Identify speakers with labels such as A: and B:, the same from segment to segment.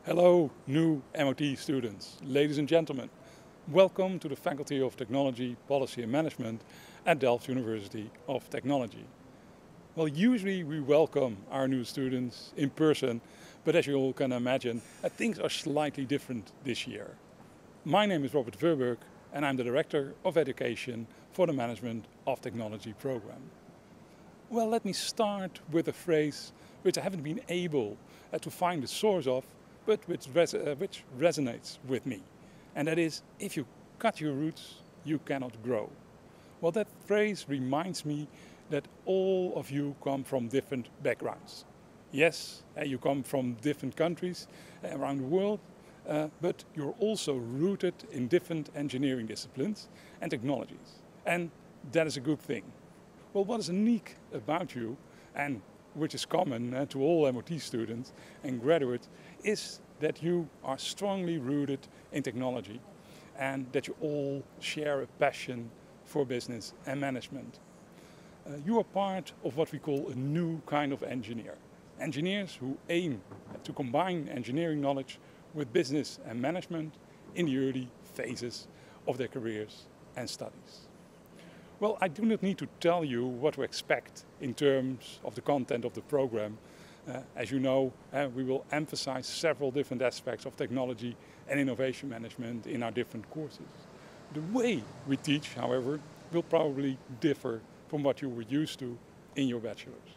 A: Hello, new MOT students. Ladies and gentlemen, welcome to the Faculty of Technology, Policy and Management at Delft University of Technology. Well, usually we welcome our new students in person, but as you all can imagine, things are slightly different this year. My name is Robert Verburg and I'm the Director of Education for the Management of Technology program. Well, let me start with a phrase which I haven't been able to find the source of, but which resonates with me. And that is, if you cut your roots, you cannot grow. Well, that phrase reminds me that all of you come from different backgrounds. Yes, you come from different countries around the world, but you're also rooted in different engineering disciplines and technologies. And that is a good thing. Well, what is unique about you, and which is common to all MOT students and graduates, is that you are strongly rooted in technology and that you all share a passion for business and management. You are part of what we call a new kind of engineer. Engineers who aim to combine engineering knowledge with business and management in the early phases of their careers and studies. Well, I do not need to tell you what to expect in terms of the content of the program. As you know, we will emphasize several different aspects of technology and innovation management in our different courses. The way we teach, however, will probably differ from what you were used to in your bachelor's.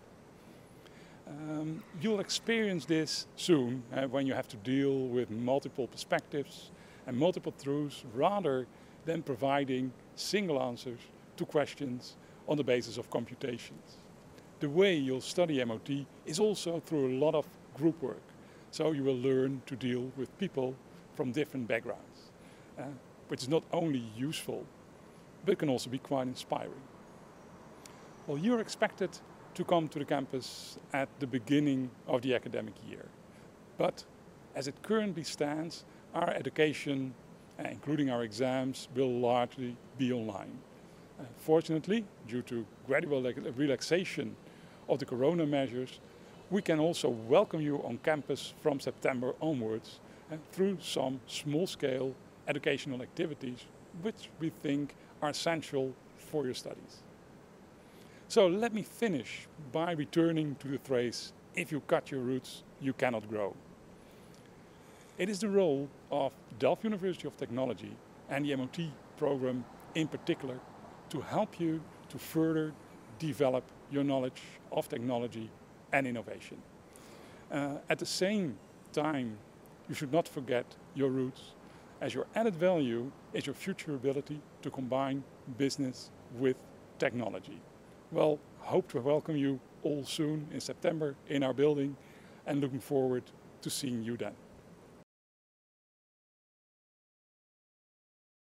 A: You'll experience this soon when you have to deal with multiple perspectives and multiple truths rather than providing single answers to questions on the basis of computations. The way you'll study MOT is also through a lot of group work. So you will learn to deal with people from different backgrounds, which is not only useful, but can also be quite inspiring. Well, you're expected to come to the campus at the beginning of the academic year. But as it currently stands, our education, including our exams, will largely be online. Fortunately, due to gradual relaxation of the corona measures, we can also welcome you on campus from September onwards through some small-scale educational activities which we think are essential for your studies. So let me finish by returning to the phrase, if you cut your roots, you cannot grow. It is the role of Delft University of Technology and the MOT program in particular to help you to further develop your knowledge of technology and innovation. At the same time, you should not forget your roots, as your added value is your future ability to combine business with technology. Well, hope to welcome you all soon in September in our building and looking forward to seeing you then.